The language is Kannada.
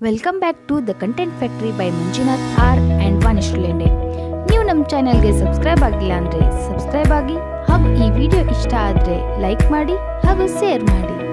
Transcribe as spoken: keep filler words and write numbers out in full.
Welcome back to the content factory by Manjunath R and ವಾನಿಶ್ ಲೆಂಡೆ. ನೀವು ನಮ್ಮ ಚಾನೆಲ್ಗೆ ಸಬ್ಸ್ಕ್ರೈಬ್ ಆಗಿಲ್ಲ ಅಂದರೆ ಸಬ್ಸ್ಕ್ರೈಬ್ ಆಗಿ ಹಾಗೂ ಈ ವಿಡಿಯೋ ಇಷ್ಟ ಆದರೆ ಲೈಕ್ ಮಾಡಿ ಹಾಗೂ ಶೇರ್ ಮಾಡಿ.